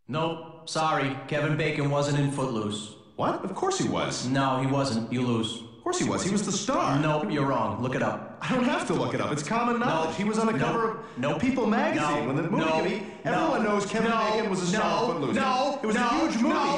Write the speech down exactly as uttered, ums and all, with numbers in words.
Nope, sorry. Kevin Bacon wasn't in Footloose. What? Of course he was. No, he wasn't. You lose. Of course he was. He was the star. Nope, you're wrong. Look it up. I don't have to look it up. It's common knowledge. No. He was on the No. cover of No. People magazine No. when the movie No. came. Everyone No. knows Kevin No. Bacon was a star No. of Footloose. No. It was No. a huge movie. No.